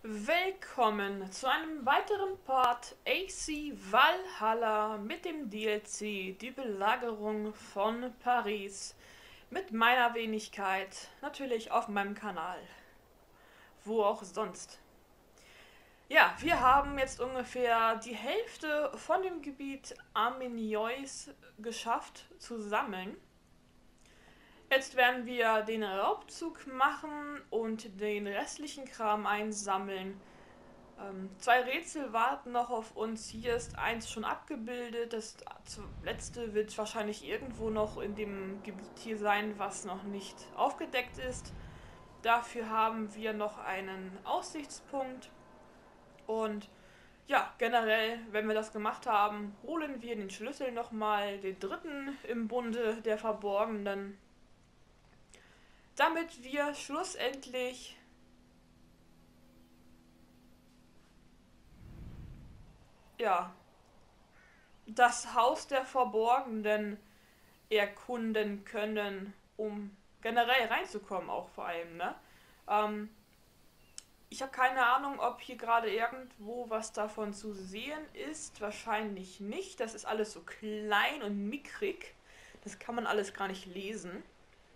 Willkommen zu einem weiteren Part AC Valhalla mit dem DLC Die Belagerung von Paris mit meiner Wenigkeit, natürlich auf meinem Kanal, wo auch sonst. Ja, wir haben jetzt ungefähr die Hälfte von dem Gebiet Armeniois geschafft zu sammeln. Jetzt werden wir den Raubzug machen und den restlichen Kram einsammeln. 2 Rätsel warten noch auf uns. Hier ist eins schon abgebildet. Das letzte wird wahrscheinlich irgendwo noch in dem Gebiet hier sein, was noch nicht aufgedeckt ist. Dafür haben wir noch einen Aussichtspunkt. Und ja, generell, wenn wir das gemacht haben, holen wir den Schlüssel nochmal, den dritten im Bunde der Verborgenen, damit wir schlussendlich das Haus der Verborgenen erkunden können, um generell reinzukommen, auch vor allem, ne? Ich habe keine Ahnung, ob hier gerade irgendwo was davon zu sehen ist. Wahrscheinlich nicht. Das ist alles so klein und mickrig. Das kann man alles gar nicht lesen.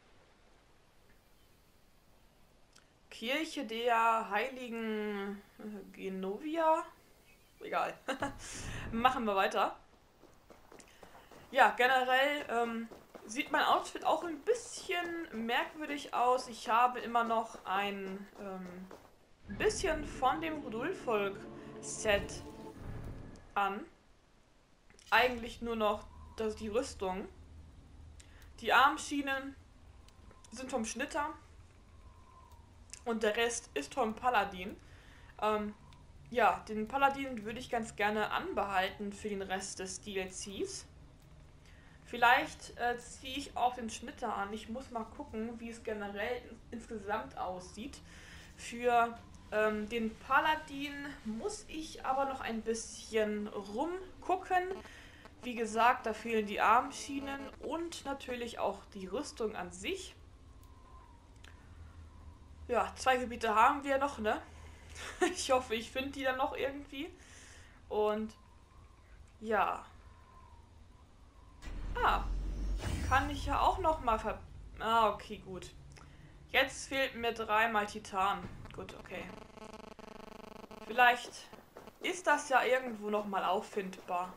Kirche der heiligen Genovia. Egal. Machen wir weiter. Ja, generell sieht mein Outfit auch ein bisschen merkwürdig aus. Ich habe immer noch ein bisschen von dem Rudolf-Volk-Set an. Eigentlich nur noch die Rüstung. Die Armschienen sind vom Schnitter. Und der Rest ist vom Paladin. Ja, den Paladin würde ich ganz gerne anbehalten für den Rest des DLCs. Vielleicht ziehe ich auch den Schnitter an. Ich muss mal gucken, wie es generell insgesamt aussieht. Für den Paladin muss ich aber noch ein bisschen rumgucken. Wie gesagt, da fehlen die Armschienen und natürlich auch die Rüstung an sich. Ja, 2 Gebiete haben wir noch, ne? Ich hoffe, ich finde die dann noch irgendwie. Und ja. Kann ich ja auch noch mal okay, gut. Jetzt fehlt mir 3 mal Titan. Gut, okay. Vielleicht ist das ja irgendwo noch mal auffindbar.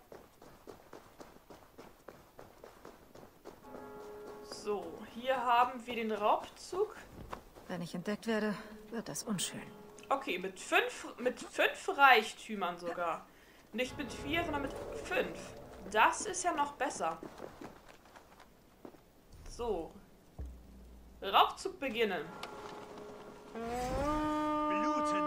So, hier haben wir den Raubzug. Wenn ich entdeckt werde, wird das unschön. Okay, mit 5 Reichtümern sogar. Nicht mit 4, sondern mit 5. Das ist ja noch besser. So. Raubzug beginnen. Blute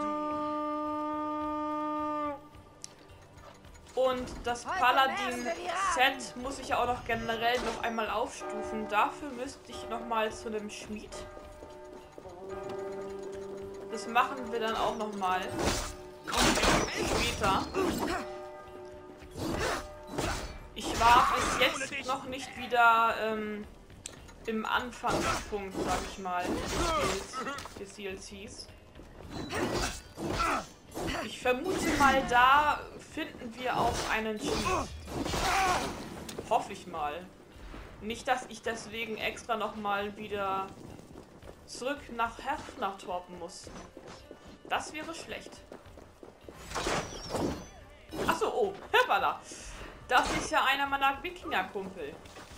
du! Und das Paladin-Set muss ich ja auch noch generell noch einmal aufstufen. Dafür müsste ich noch mal zu einem Schmied. Das machen wir dann auch noch mal später. Ich war bis jetzt noch nicht wieder im Anfangspunkt, sag ich mal, des DLCs. Ich vermute mal, da finden wir auch einen Schmied. Hoffe ich mal. Nicht, dass ich deswegen extra noch mal wieder zurück nach Herfnachtorpen muss. Das wäre schlecht. Achso, oh, hoppala. Das ist ja einer meiner Wikinger-Kumpel.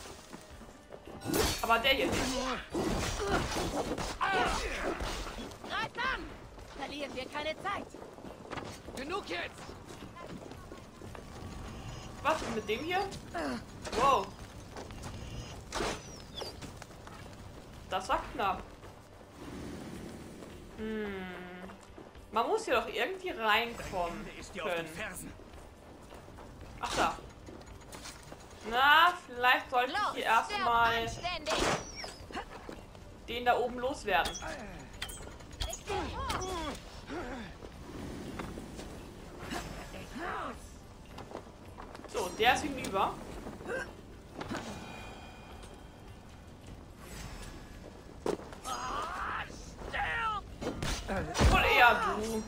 Aber der hier nicht. Greift an! Verlieren wir keine Zeit! Genug jetzt! Was ist mit dem hier? Wow. Das war knapp. Man muss hier doch irgendwie reinkommen können. Ach da. Na, vielleicht sollte ich hier erstmal den da oben loswerden. So, der ist hinüber. Wohl eher Ja, du.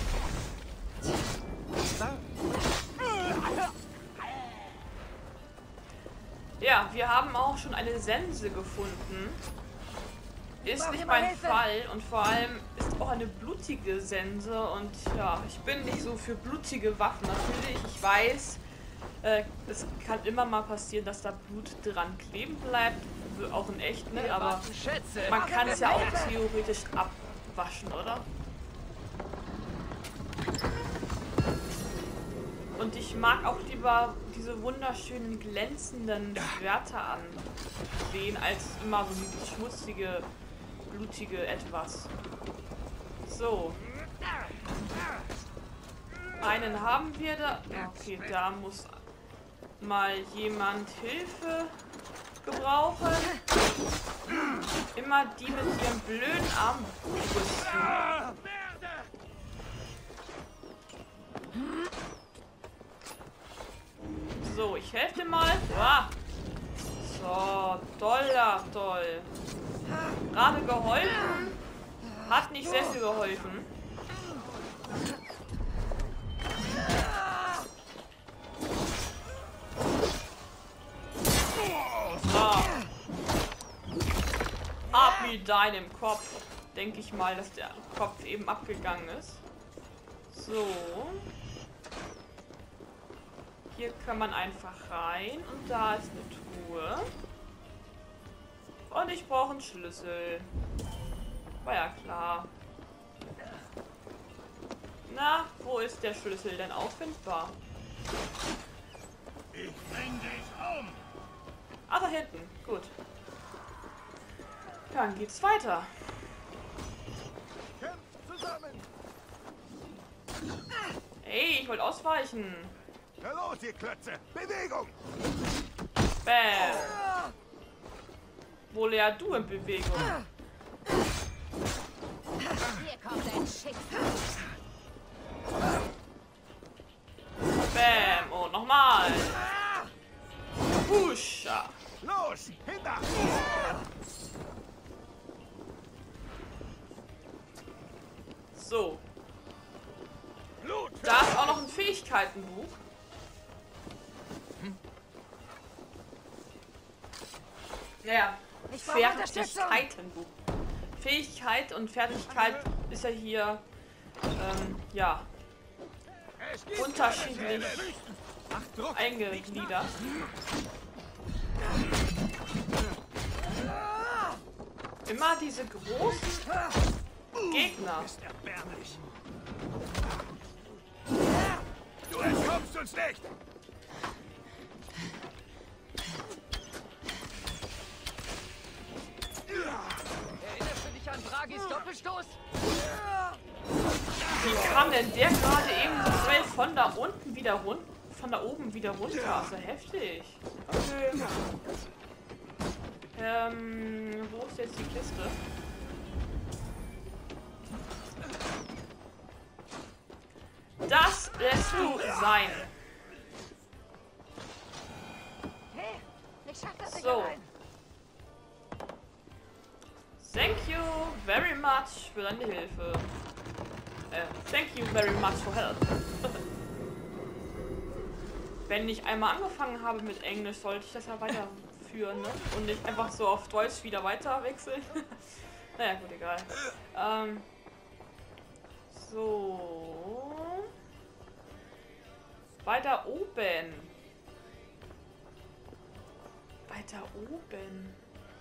Ja, wir haben auch schon eine Sense gefunden. Ist nicht mein Fall und vor allem ist auch eine blutige Sense und ja, ich bin nicht so für blutige Waffen. Natürlich, ich weiß, es kann immer mal passieren, dass da Blut dran kleben bleibt, auch in echt, ne? Aber man kann es ja auch theoretisch abwaschen, oder? Und ich mag auch lieber diese wunderschönen glänzenden Schwerter ansehen, als immer so dieses schmutzige, blutige Etwas. So. Einen haben wir da. Okay, da muss mal jemand Hilfe gebrauchen. Immer die mit ihrem blöden Armbrüsten. So, ich helfe dir mal. Ja. So, toll. Gerade geholfen. Hat nicht sehr viel geholfen. So. Ab mit deinem Kopf. Denke ich mal, dass der Kopf eben abgegangen ist. So. Hier kann man einfach rein und da ist eine Truhe. Und ich brauche einen Schlüssel. War ja klar. Na, wo ist der Schlüssel denn auffindbar? Ich bring dich um! Ah, da hinten. Gut. Dann geht's weiter. Kämpft zusammen! Ey, ich wollte ausweichen. Na los, ihr Klötze! Bewegung! Bäm. Wohl ja du in Bewegung. Hier kommt ein Schicksal. Bäm. Und nochmal. Huscha. Los! Hinter! So. Blut! Da ist auch noch ein Fähigkeitenbuch. Ja, Ich brauche Unterstützung. Fertigkeitenbuch. Fähigkeit und Fertigkeit ist ja hier, ja, Es gibt unterschiedlich Ach, Druck! eingegliedert. Immer diese großen Gegner. Ist erbärmlich! Du entkommst uns nicht! Erinnerst du dich an Dragis Doppelstoß? Wie kam denn der gerade eben so schnell von da unten wieder runter? Von da oben wieder runter? Also heftig. Okay. Wo ist jetzt die Kiste? Das lässt du sein. Hey, ich schaff das nicht So. allein. Thank you very much für deine Hilfe. Thank you very much for help. Wenn ich einmal angefangen habe mit Englisch, sollte ich das ja weiterführen, ne? Und nicht einfach so auf Deutsch wieder weiter wechseln. Naja, gut, egal. So. Weiter oben. Weiter oben.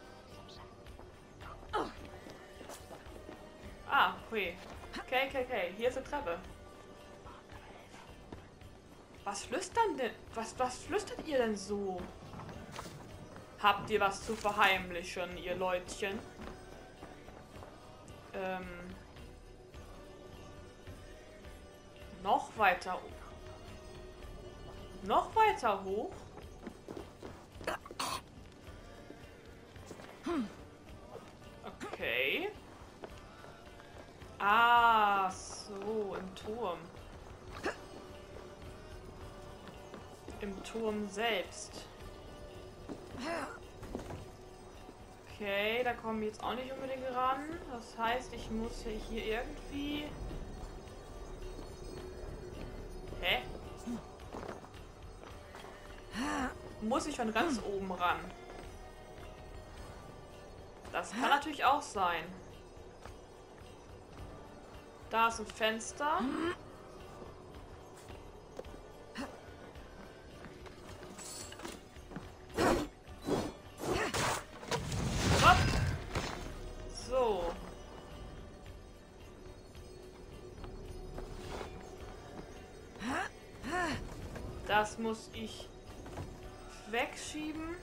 Ah, okay. Okay. Hier ist eine Treppe. Was flüstern denn? Was flüstert ihr denn so? Habt ihr was zu verheimlichen, ihr Leutchen? Noch weiter hoch. Noch weiter hoch? Okay. Ah, so, im Turm. Im Turm selbst. Okay, da kommen wir jetzt auch nicht unbedingt ran. Das heißt, ich muss hier irgendwie Hä? Muss ich von ganz oben ran? Das kann natürlich auch sein. Da ist ein Fenster. Hopp. So. Das muss ich wegschieben.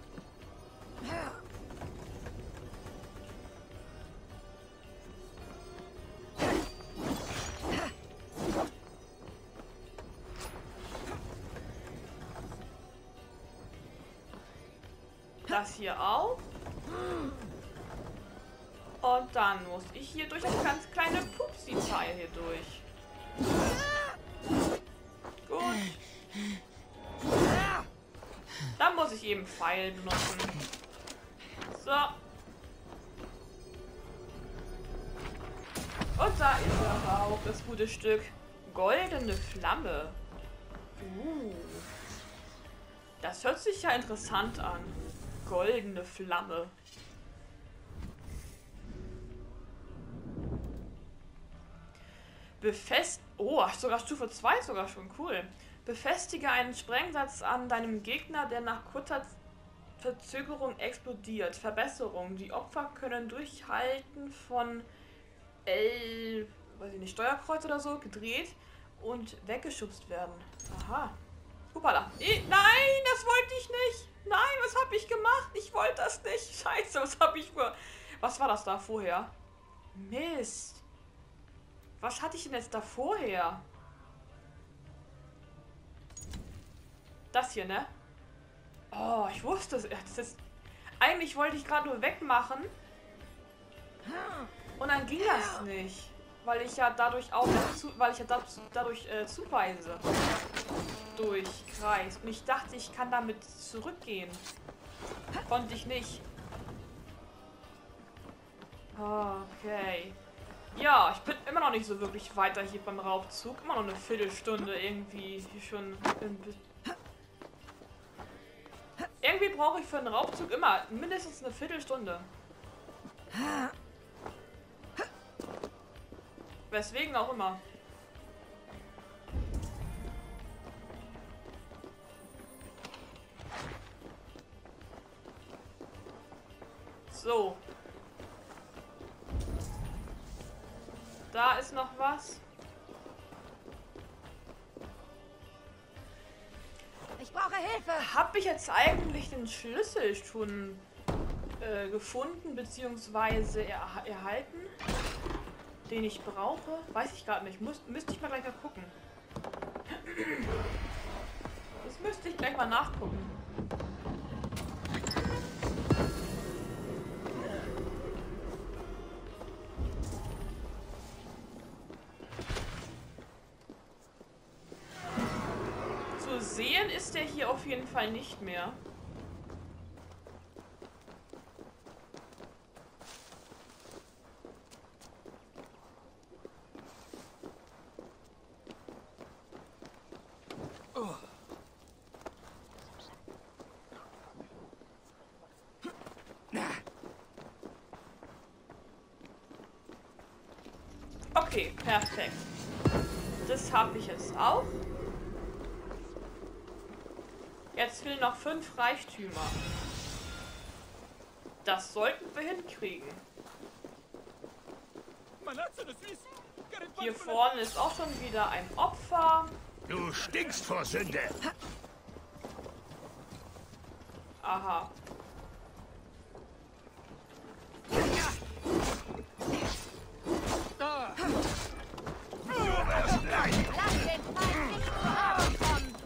Das hier auch. Und dann muss ich hier durch das ganz kleine Pupsi-Teil hier durch. Gut. Dann muss ich eben Pfeil benutzen. So. Und da ist er auch, das gute Stück. Goldene Flamme. Das hört sich ja interessant an. Goldene Flamme. Oh, sogar Stufe 2 sogar schon, cool. Befestige einen Sprengsatz an deinem Gegner, der nach kurzer Verzögerung explodiert. Verbesserung. Die Opfer können durchhalten von weiß ich nicht, Steuerkreuz oder so, gedreht und weggeschubst werden. Aha. Hoppala. Nein, das wollte ich nicht. Nein, was habe ich gemacht? Ich wollte das nicht. Scheiße, was habe ich vor... Was war das da vorher? Mist. Was hatte ich denn jetzt da vorher? Das hier, ne? Oh, ich wusste es. Das ist... Eigentlich wollte ich gerade nur wegmachen. Und dann ging das nicht. Weil ich ja dadurch auch... dadurch zuweise. Durch Kreis. Und ich dachte, ich kann damit zurückgehen. Konnte ich nicht. Okay. Ja, ich bin immer noch nicht so wirklich weiter hier beim Raubzug. Immer noch eine Viertelstunde irgendwie hier schon. Irgendwie brauche ich für einen Raubzug immer mindestens eine Viertelstunde. Weswegen auch immer. So. Da ist noch was. Ich brauche Hilfe. Habe ich jetzt eigentlich den Schlüssel schon gefunden bzw. erhalten, den ich brauche? Weiß ich gerade nicht. Müsste ich mal gleich mal gucken. Das müsste ich gleich mal nachgucken. Zu sehen ist der hier auf jeden Fall nicht mehr. Okay, perfekt. Das habe ich jetzt auch. Jetzt fehlen noch 5 Reichtümer. Das sollten wir hinkriegen. Hier vorne ist auch schon wieder ein Opfer. Du stinkst vor Sünde. Aha. Du wirst leiden. Lass den Feind nicht zu Abend kommen.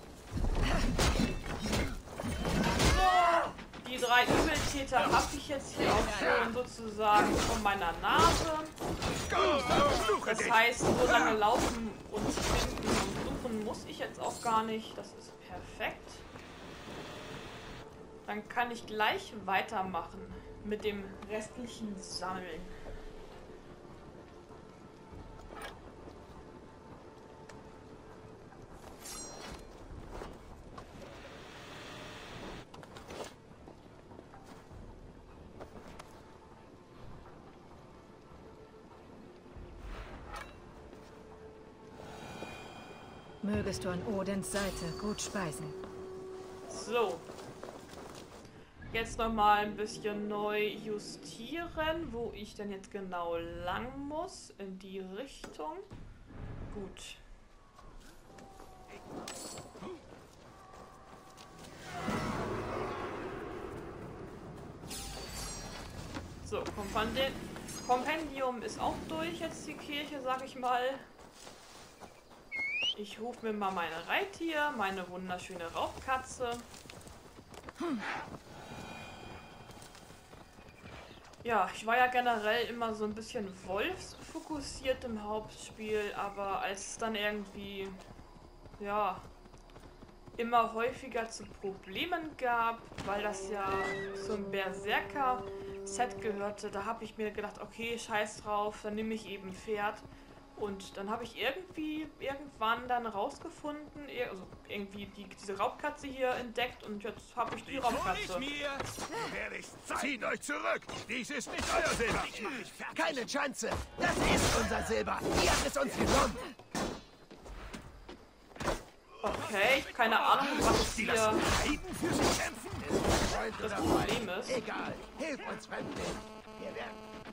Die 3 Übeltäter habe ich jetzt hier auch schon sozusagen von meiner Nase. Das heißt, so lange laufen und finden und suchen muss ich jetzt auch gar nicht. Das ist perfekt. Dann kann ich gleich weitermachen mit dem restlichen Sammeln. Mögest du an Odins Seite gut speisen. So. Jetzt nochmal ein bisschen neu justieren, wo ich denn jetzt genau lang muss. In die Richtung. Gut. So, Kompendium ist auch durch, jetzt die Kirche, sag ich mal. Ich rufe mir mal meine Reittier, meine wunderschöne Raubkatze. Ja, ich war ja generell immer so ein bisschen wolfsfokussiert im Hauptspiel, aber als es dann irgendwie, ja, immer häufiger zu Problemen gab, weil das ja zum Berserker-Set gehörte, da habe ich mir gedacht, okay, scheiß drauf, dann nehme ich eben Pferd. Und dann habe ich irgendwann dann rausgefunden, also irgendwie diese Raubkatze hier entdeckt und jetzt habe ich die Raubkatze. Zieht euch zurück! Dies ist nicht euer Silber! Keine Chance! Das ist unser Silber! Ihr habt es uns genommen! Okay, keine Ahnung, was hier Für sie kämpfen? das Problem ist. Egal, hilf uns, Fremdling! Wir werden...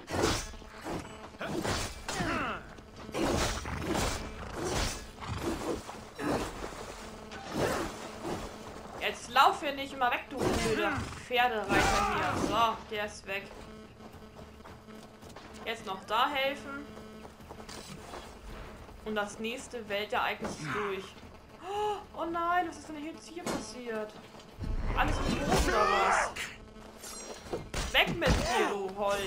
Jetzt lauf hier nicht immer weg, du blöder Pferdereiter hier. So, der ist weg. Jetzt noch da helfen. Und das nächste Weltereignis ist durch. Oh nein, was ist denn jetzt hier passiert? Alles tot oder was? Weg mit dir, du Holz.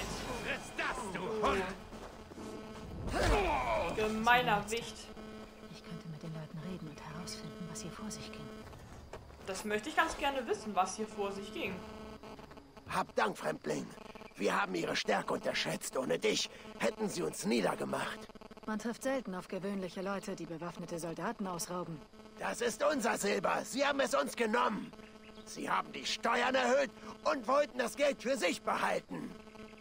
Gemeiner Wicht. Ich könnte mit den Leuten reden und herausfinden, was hier vor sich ging. Das möchte ich ganz gerne wissen, was hier vor sich ging. Hab Dank, Fremdling. Wir haben ihre Stärke unterschätzt. Ohne dich hätten sie uns niedergemacht. Man trifft selten auf gewöhnliche Leute, die bewaffnete Soldaten ausrauben. Das ist unser Silber. Sie haben es uns genommen. Sie haben die Steuern erhöht und wollten das Geld für sich behalten.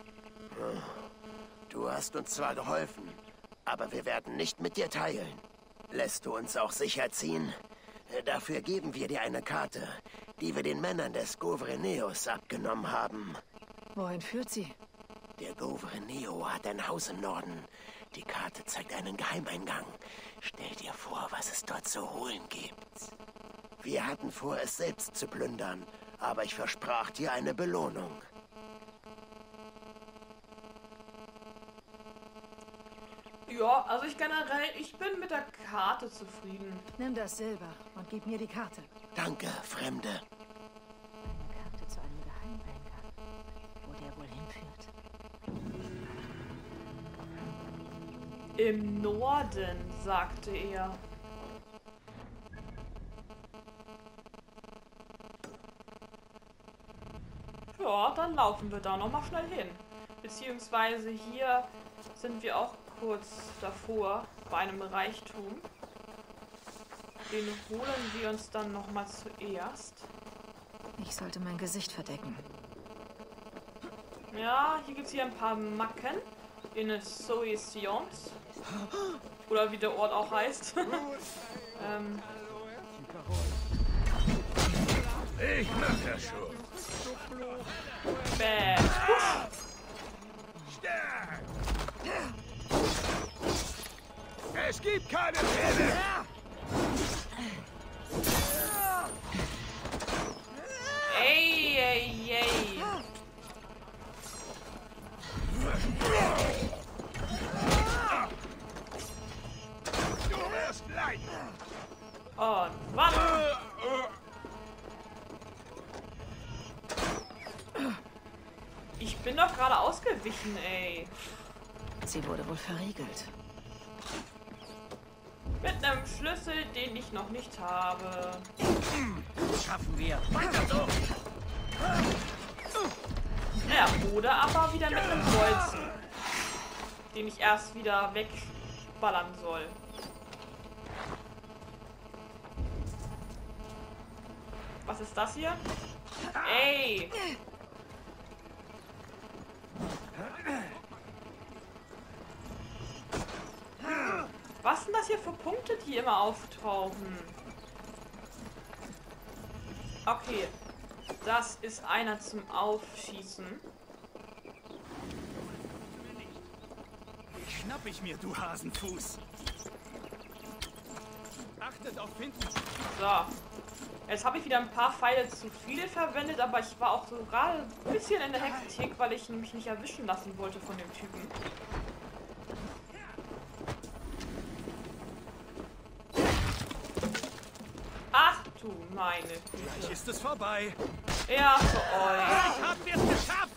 Du hast uns zwar geholfen, aber wir werden nicht mit dir teilen. Lässt du uns auch sicher ziehen? Dafür geben wir dir eine Karte, die wir den Männern des Gouverneos abgenommen haben. Wohin führt sie? Der Gouverneo hat ein Haus im Norden. Die Karte zeigt einen Geheimeingang. Stell dir vor, was es dort zu holen gibt. Wir hatten vor, es selbst zu plündern, aber ich versprach dir eine Belohnung. Ja, also ich bin mit der Karte zufrieden. Nimm das Silber und gib mir die Karte. Danke, Fremde. Eine Karte zu einem Geheimeingang. Wo der wohl hinführt. Im Norden, sagte er. Ja, dann laufen wir da nochmal schnell hin. Beziehungsweise hier sind wir auch kurz davor bei einem Reichtum. Den holen wir uns dann nochmal zuerst. Ich sollte mein Gesicht verdecken. Ja, hier gibt es hier ein paar Macken. In Soissions. Oder wie der Ort auch heißt. Ich mach das schon. Bäh. Stark! Es gibt keine Pferde! Ey, ey, ey. Du wirst leiden! Und was? Ich bin doch gerade ausgewichen, ey. Sie wurde wohl verriegelt. Mit einem Schlüssel, den ich noch nicht habe. Schaffen wir. Weiter so. Ja, oder aber wieder mit einem Bolzen, den ich erst wieder wegballern soll. Was ist das hier? Ey! Was Was sind das hier für Punkte, die immer auftauchen? Okay. Das ist einer zum Aufschießen. Die schnapp ich mir, du Hasenfuß. Achtet auf hinten. So. Jetzt habe ich wieder ein paar Pfeile zu viel verwendet, aber ich war auch so gerade ein bisschen in der Hektik, weil ich mich nicht erwischen lassen wollte von dem Typen. Ach du meine Gleich Güte. ist es vorbei. Ja, für euch. Ich hab wir's geschafft.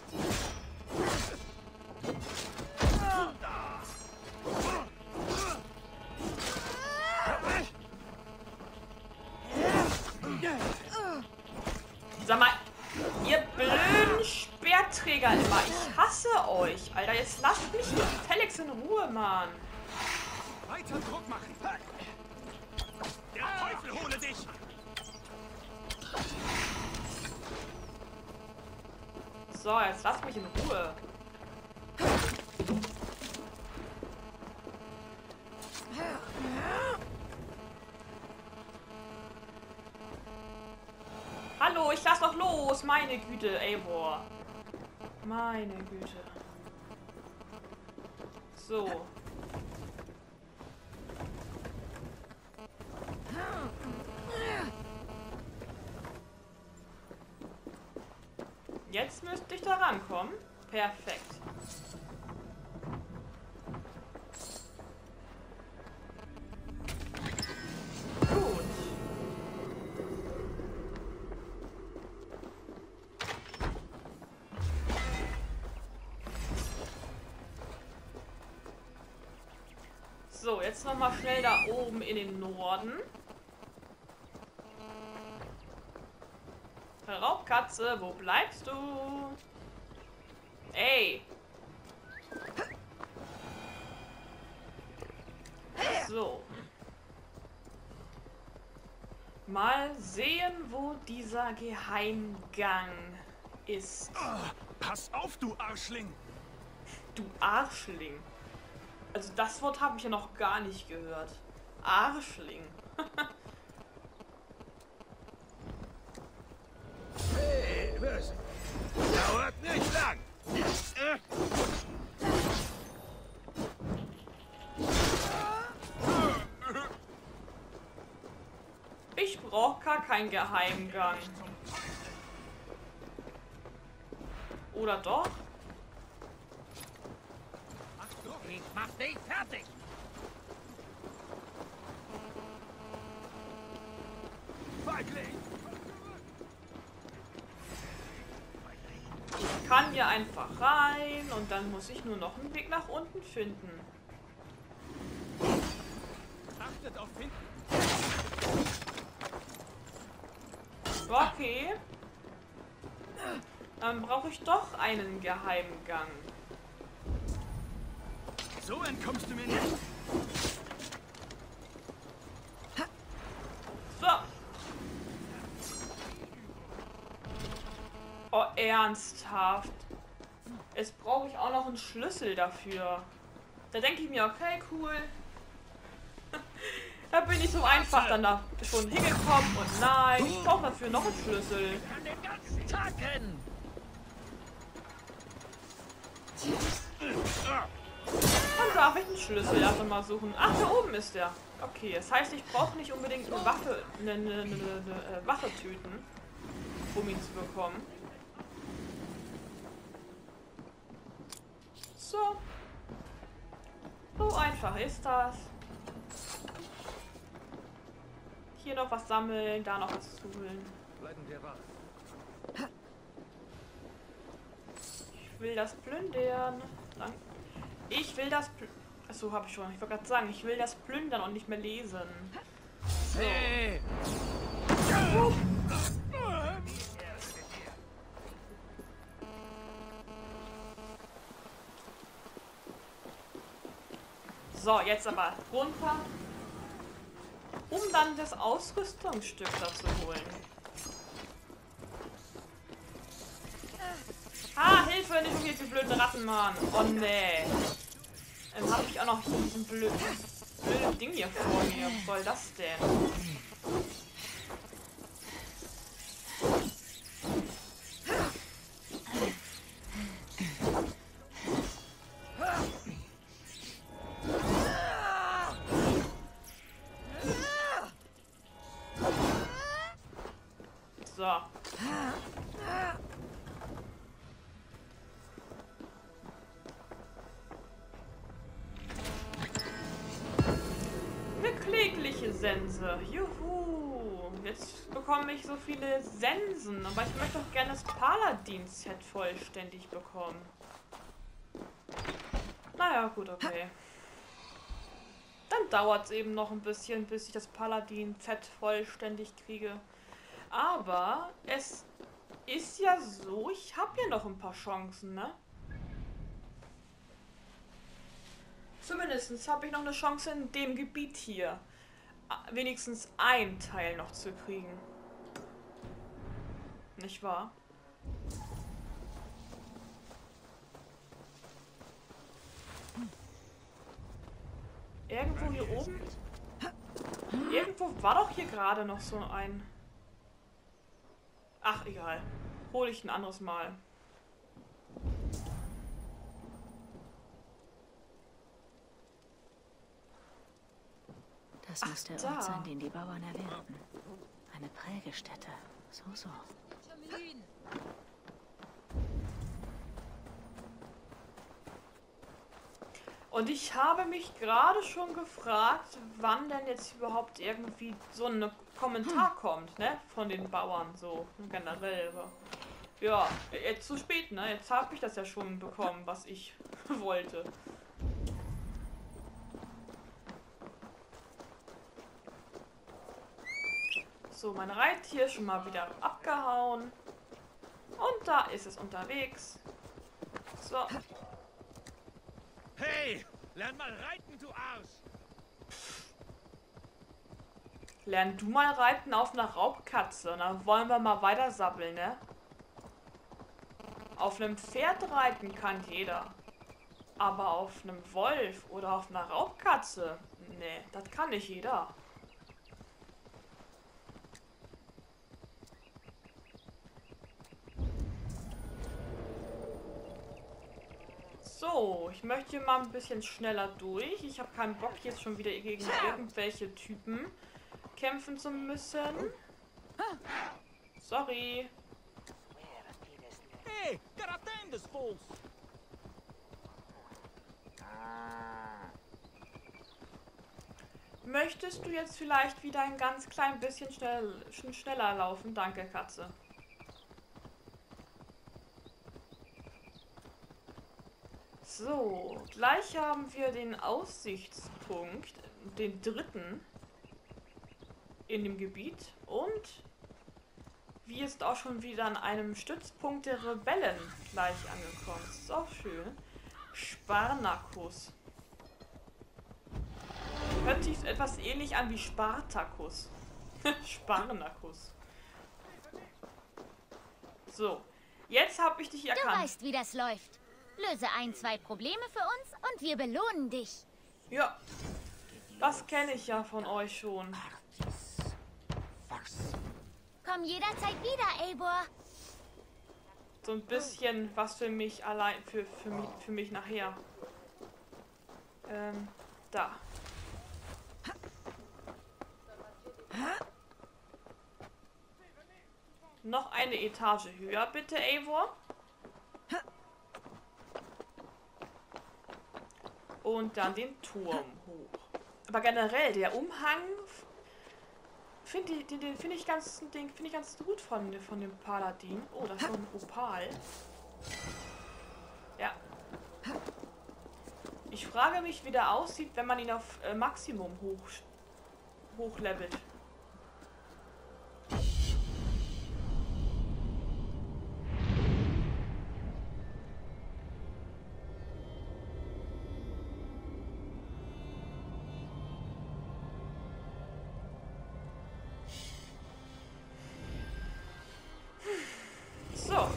Sag mal, ihr blöden Speerträger immer. Ich hasse euch, Alter. Jetzt lasst mich Felix in Ruhe, Mann. Weiter Druck machen. Der Teufel hole dich. So, jetzt lasst mich in Ruhe. Hallo, ich lass doch los. Meine Güte, Eivor. Meine Güte. So. Jetzt müsste ich da rankommen. Perfekt. Gut. So, jetzt noch mal schnell da oben in den Norden. Raubkatze, wo bleibst du? Ey! So. Mal sehen, wo dieser Geheimgang ist. Oh, pass auf, du Arschling. Du Arschling. Also das Wort habe ich ja noch gar nicht gehört. Arschling. Hey, was? Dauert nicht lang. Ich brauche gar keinen Geheimgang. Oder doch? Ich mach dich fertig. Feigling. Ich kann hier einfach rein und dann muss ich nur noch einen Weg nach unten finden. Achtet auf hinten. Okay. Dann brauche ich doch einen Geheimgang. So entkommst du mir nicht. So. Oh, ernsthaft. Jetzt brauche ich auch noch einen Schlüssel dafür. Da denke ich mir, okay, cool. Da bin ich so einfach dann da schon hingekommen und nein, ich brauche dafür noch einen Schlüssel. Ich kann den ganzen Tag rennen. Dann darf ich einen Schlüssel erst mal suchen. Ach, da oben ist der. Okay, das heißt, ich brauche nicht unbedingt eine Waffe, eine Waffe töten, um ihn zu bekommen. So. So einfach ist das. Hier noch was sammeln, da noch was holen. Bleiben wir wach. Ich will das plündern. Ich will das Achso, habe ich schon. Ich wollte gerade sagen, ich will das plündern und nicht mehr lesen. So. Hey. So, jetzt aber runter. Um dann das Ausrüstungsstück dazu holen. Ah, Hilfe, nicht schon diese blöden Ratten, Mann. Oh nee. Dann habe ich auch noch hier diesen blöden blödes Ding hier vor mir. Was soll das denn? So. Eine klägliche Sense. Juhu. Jetzt bekomme ich so viele Sensen. Aber ich möchte doch gerne das Paladin-Set vollständig bekommen. Naja, gut, okay. Dann dauert es eben noch ein bisschen, bis ich das Paladin-Set vollständig kriege. Aber es ist ja so, ich habe ja noch ein paar Chancen, ne? Zumindest habe ich noch eine Chance in dem Gebiet hier. Wenigstens einen Teil noch zu kriegen. Nicht wahr? Irgendwo hier oben? Irgendwo war doch hier gerade noch so ein... Ach, egal. Hole ich ein anderes Mal. Das muss der Ort sein, den die Bauern erwähnten. Eine Prägestätte. So. Und ich habe mich gerade schon gefragt, wann denn jetzt überhaupt irgendwie so ein Kommentar kommt, ne? Von den Bauern, so generell. Aber ja, jetzt zu spät, ne? Jetzt habe ich das ja schon bekommen, was ich wollte. So, mein Reittier ist schon mal wieder abgehauen. Und da ist es unterwegs. So. Hey, lern mal reiten, du Arsch! Lern du mal reiten auf einer Raubkatze. Und dann wollen wir mal weiter sabbeln, ne? Auf einem Pferd reiten kann jeder. Aber auf einem Wolf oder auf einer Raubkatze, ne, das kann nicht jeder. So, ich möchte hier mal ein bisschen schneller durch. Ich habe keinen Bock, jetzt schon wieder gegen irgendwelche Typen kämpfen zu müssen. Sorry. Hey, gotta attend this fools. Möchtest du jetzt vielleicht wieder ein ganz klein bisschen schneller laufen? Danke, Katze. So, gleich haben wir den Aussichtspunkt, den dritten in dem Gebiet. Und wir sind auch schon wieder an einem Stützpunkt der Rebellen gleich angekommen. Das ist auch schön. Sparnacus. Hört sich etwas ähnlich an wie Spartacus. Sparnacus. So, jetzt habe ich dich Du erkannt. weißt, wie das läuft. Löse 1, 2 Probleme für uns und wir belohnen dich. Ja, das kenne ich ja von euch schon. Komm jederzeit wieder, Eivor. So ein bisschen was für mich allein, für mich nachher. Da. Noch eine Etage höher, bitte, Eivor. Und dann den Turm hoch. Aber generell, der Umhang den finde ich ganz gut von dem Paladin. Oh, das ist so ein Opal. Ja. Ich frage mich, wie der aussieht, wenn man ihn auf Maximum hochlevelt. So.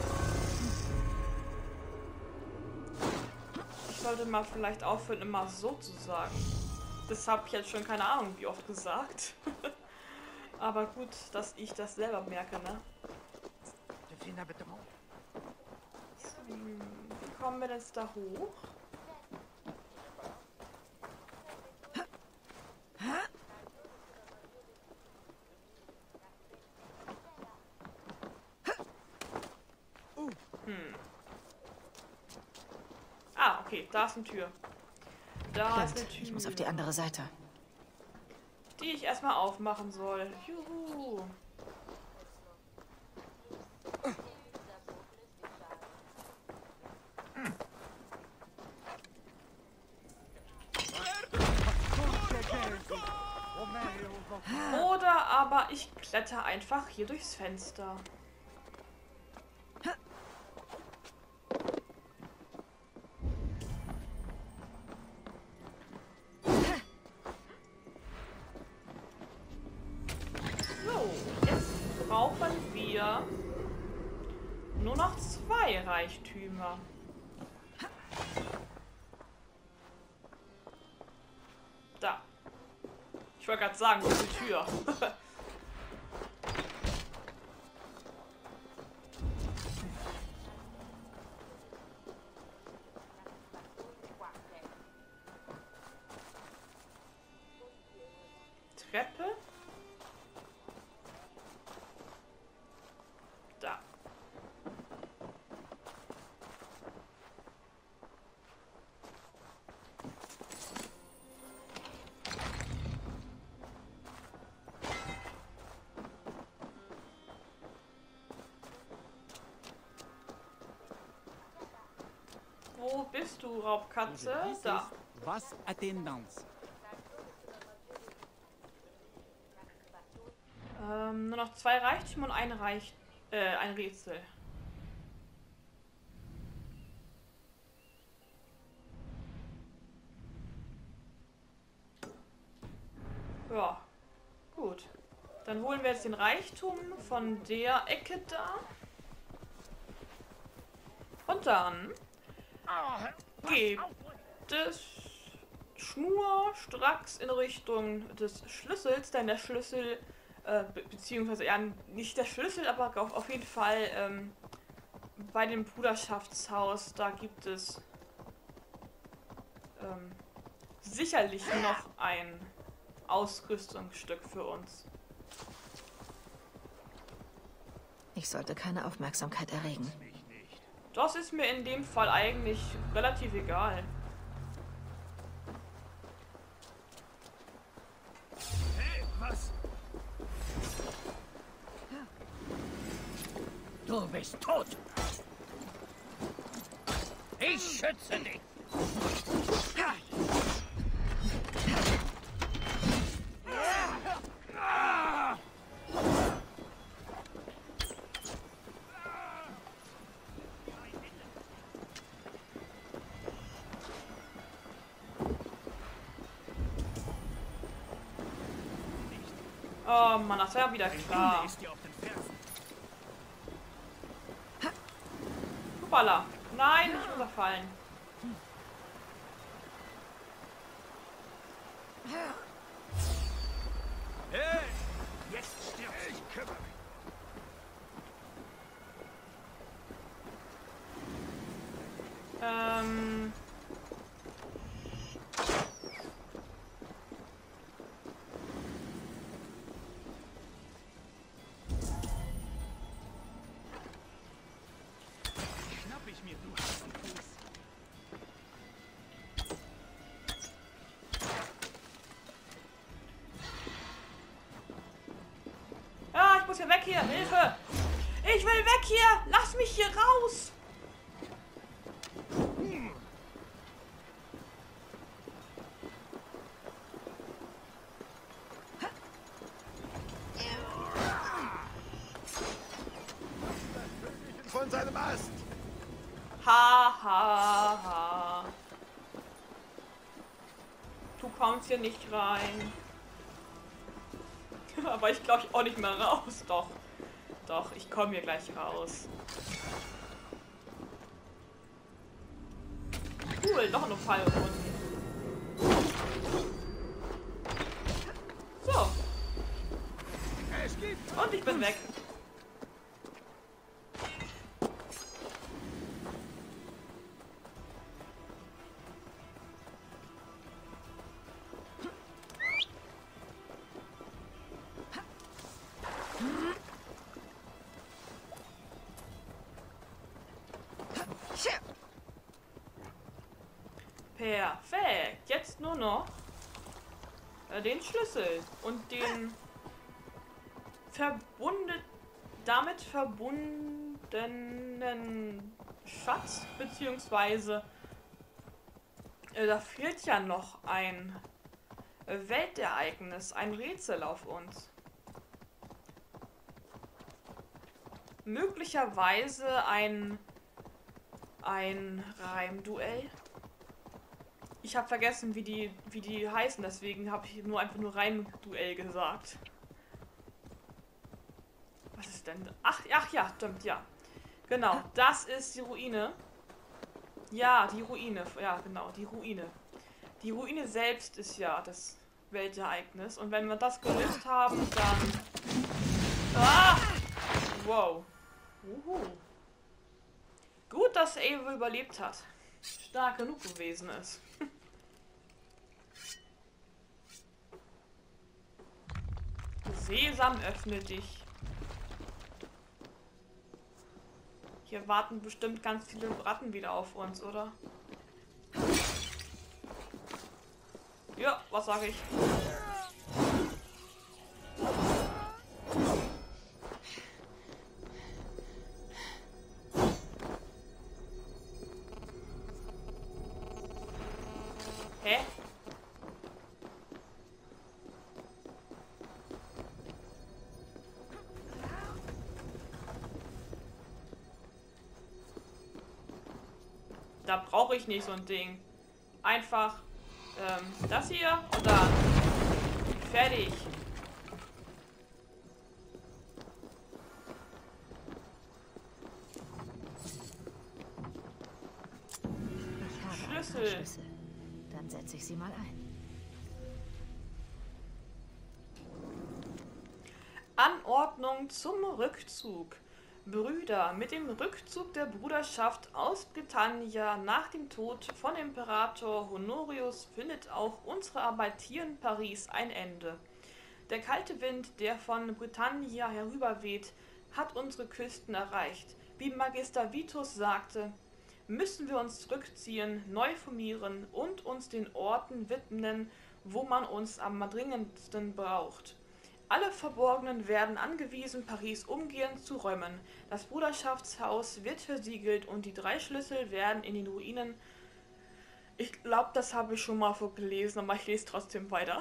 Ich sollte mal vielleicht aufhören, immer so zu sagen. Das habe ich jetzt schon keine Ahnung wie oft gesagt. Aber gut, dass ich das selber merke, ne? Wie kommen wir jetzt da hoch? Ah, okay, da ist eine Tür. Da ist eine Tür. Ich muss auf die andere Seite. Die ich erstmal aufmachen soll. Juhu. Oder aber ich kletter einfach hier durchs Fenster. So, jetzt brauchen wir nur noch 2 Reichtümer. Da. Ich wollte gerade sagen, wo ist die Tür? Treppe. Da. Wo bist du, Raubkatze? Da. Was Attendance? Nur noch 2 Reichtümer und ein Rätsel. Ja, gut. Dann holen wir jetzt den Reichtum von der Ecke da. Und dann gibt es schnurstracks in Richtung des Schlüssels, denn der Schlüssel, beziehungsweise eher nicht der Schlüssel, aber auf jeden Fall bei dem Bruderschaftshaus, da gibt es sicherlich noch ein Ausrüstungsstück für uns. Ich sollte keine Aufmerksamkeit erregen. Das ist mir in dem Fall eigentlich relativ egal. Hey, was? Du bist tot. Ich schütze dich. Oh Mann, das wäre wieder klar. Ist dir auf den Fersen. Hoppala. Nein, nicht runterfallen. Hey, jetzt stirbst du. Ich kümmere mich. Schnapp ich mir, du Hass und Fuß. Ja, ich muss hier weg hier. Hilfe! Ich will weg hier! Lass mich hier raus! Von seinem Ast. Ha, ha, ha. Du kommst hier nicht rein. Aber ich glaube auch nicht mehr raus. Doch. Doch, ich komme hier gleich raus. Cool, noch eine Falle unten. weg. Perfekt. Jetzt nur noch den Schlüssel und den damit verbundenen Schatz, beziehungsweise da fehlt ja noch ein Weltereignis, ein Rätsel auf uns. Möglicherweise ein Reimduell. Ich habe vergessen, wie die heißen, deswegen habe ich einfach nur Reimduell gesagt. Was ist denn? Ach ja, stimmt, ja. Genau, das ist die Ruine. Ja, die Ruine. Ja, genau, die Ruine. Die Ruine selbst ist ja das Weltereignis. Und wenn wir das gelöst haben, dann... Ah! Wow. Gut, dass Ava überlebt hat. Stark genug gewesen ist. Sesam, öffne dich. Hier warten bestimmt ganz viele Ratten wieder auf uns, oder? Ja, was sage ich? Hä? Da brauche ich nicht so ein Ding. Einfach das hier und dann fertig. Ich habe Schlüssel. einen Schlüssel. Dann setze ich sie mal ein. Anordnung zum Rückzug. Brüder, mit dem Rückzug der Bruderschaft aus Britannia nach dem Tod von Imperator Honorius findet auch unsere Arbeit hier in Paris ein Ende. Der kalte Wind, der von Britannia herüberweht, hat unsere Küsten erreicht. Wie Magister Vitus sagte, müssen wir uns zurückziehen, neu formieren und uns den Orten widmen, wo man uns am dringendsten braucht. Alle Verborgenen werden angewiesen, Paris umgehend zu räumen. Das Bruderschaftshaus wird versiegelt und die 3 Schlüssel werden in den Ruinen... Ich glaube, das habe ich schon mal vorgelesen, aber ich lese trotzdem weiter.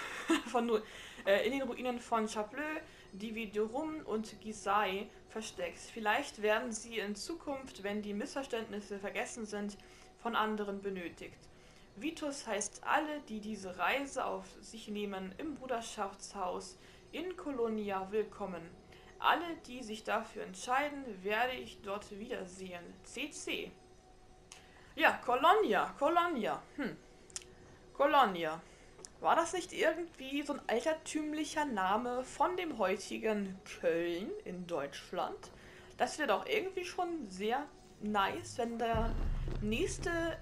In den Ruinen von Chapleux, Dividorum und Gisai versteckt. Vielleicht werden sie in Zukunft, wenn die Missverständnisse vergessen sind, von anderen benötigt. Vitus heißt alle, die diese Reise auf sich nehmen, im Bruderschaftshaus in Colonia willkommen. Alle, die sich dafür entscheiden, werde ich dort wiedersehen. CC. Ja, Colonia. Colonia. War das nicht irgendwie so ein altertümlicher Name von dem heutigen Köln in Deutschland? Das wäre doch irgendwie schon sehr nice, wenn der nächste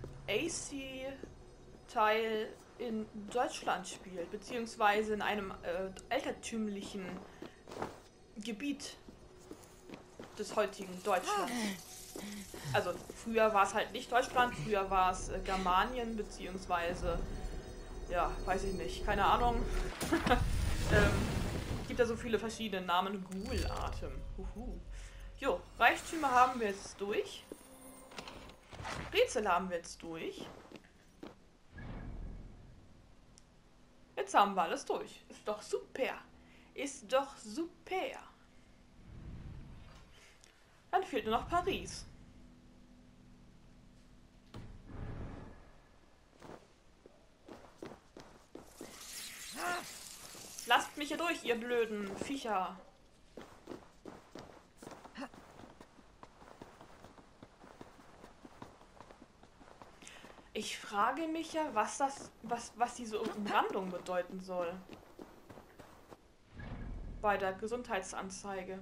AC-Teil in Deutschland spielt, beziehungsweise in einem altertümlichen Gebiet des heutigen Deutschland. Also früher war es halt nicht Deutschland, früher war es Germanien, beziehungsweise, ja, weiß ich nicht, keine Ahnung. Gibt ja so viele verschiedene Namen. Ghoul-Atem. Jo, Reichtümer haben wir jetzt durch. Rätsel haben wir jetzt durch. Jetzt haben wir alles durch. Ist doch super. Ist doch super. Dann fehlt nur noch Paris. Lasst mich hier durch, ihr blöden Viecher. Ich frage mich ja, was diese Umrandung bedeuten soll. bei der Gesundheitsanzeige.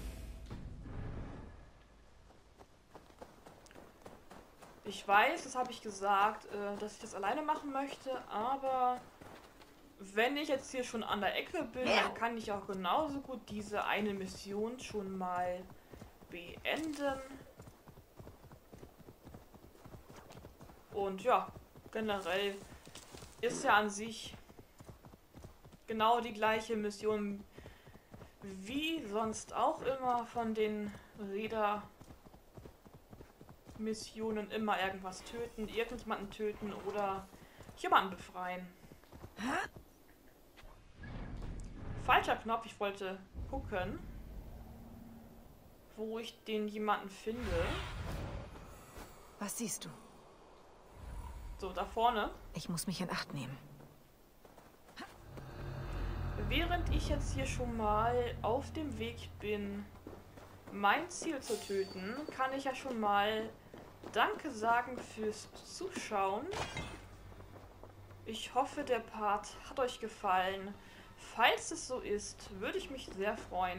Ich weiß, das habe ich gesagt, dass ich das alleine machen möchte, aber wenn ich jetzt hier schon an der Ecke bin, dann kann ich auch genauso gut diese eine Mission schon mal beenden. Und ja, generell ist ja an sich genau die gleiche Mission wie sonst auch immer von den Räder-Missionen. Immer irgendwas töten, irgendjemanden töten oder jemanden befreien. Falscher Knopf, ich wollte gucken, wo ich den jemanden finde. Was siehst du? So, da vorne. Ich muss mich in Acht nehmen. Während ich jetzt hier schon mal auf dem Weg bin, mein Ziel zu töten, kann ich ja schon mal Danke sagen fürs Zuschauen. Ich hoffe, der Part hat euch gefallen. Falls es so ist, würde ich mich sehr freuen,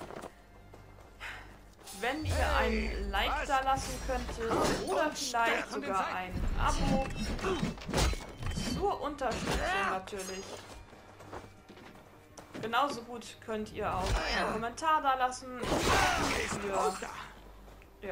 wenn ihr ein Like da lassen könntet oder vielleicht sogar ein Abo zur Unterstützung natürlich. Genauso gut könnt ihr auch einen Kommentar da lassen für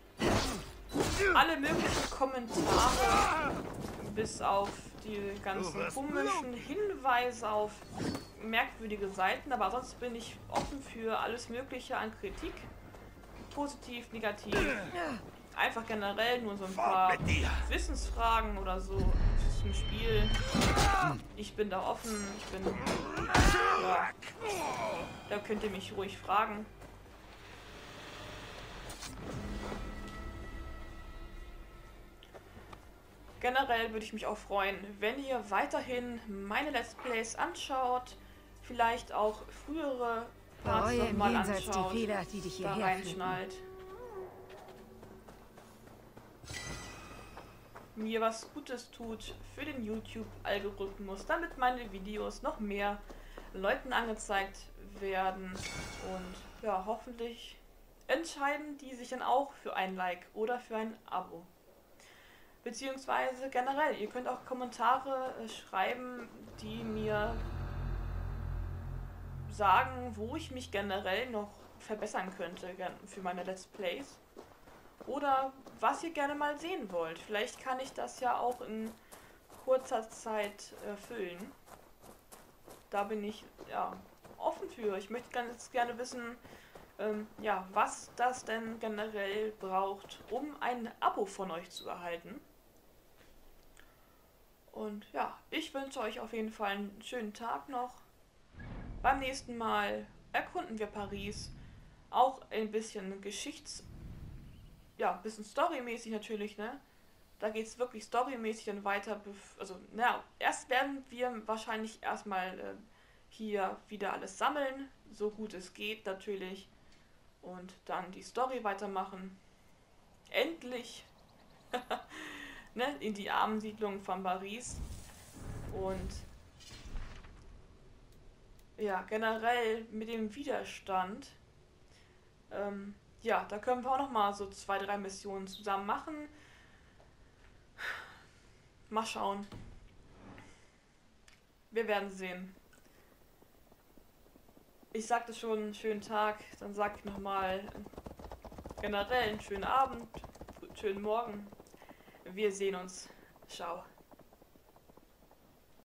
alle möglichen Kommentare, bis auf die ganzen komischen Hinweise auf merkwürdige Seiten, aber sonst bin ich offen für alles Mögliche an Kritik. Positiv, negativ, einfach generell nur so ein paar Wissensfragen oder so zum Spiel. Ich bin da offen, ja, da könnt ihr mich ruhig fragen. Generell würde ich mich auch freuen, wenn ihr weiterhin meine Let's Plays anschaut, vielleicht auch frühere Parts nochmal anschaut, die Fehler, die dich da hierher reinschnallt. Mir was Gutes tut für den YouTube-Algorithmus, damit meine Videos noch mehr Leuten angezeigt werden und ja, hoffentlich entscheiden die sich dann auch für ein Like oder für ein Abo. Beziehungsweise generell, ihr könnt auch Kommentare schreiben, die mir sagen, wo ich mich generell noch verbessern könnte für meine Let's Plays. Oder was ihr gerne mal sehen wollt. Vielleicht kann ich das ja auch in kurzer Zeit erfüllen. Da bin ich ja offen für. Ich möchte ganz gerne wissen, was das denn generell braucht, um ein Abo von euch zu erhalten. Und ja, ich wünsche euch auf jeden Fall einen schönen Tag noch. Beim nächsten Mal erkunden wir Paris. Auch ein bisschen ein bisschen storymäßig natürlich, ne? Da geht es wirklich storymäßig dann weiter. Also, erst werden wir wahrscheinlich erstmal hier wieder alles sammeln, so gut es geht natürlich. Und dann die Story weitermachen. Endlich! Ne, in die Armensiedlung von Paris. Und ja, generell mit dem Widerstand, da können wir auch noch mal so 2-3 Missionen zusammen machen. Mal schauen. Wir werden sehen. Ich sagte schon, einen schönen Tag, dann sag ich nochmal generell einen schönen Abend, schönen Morgen. Wir sehen uns. Ciao.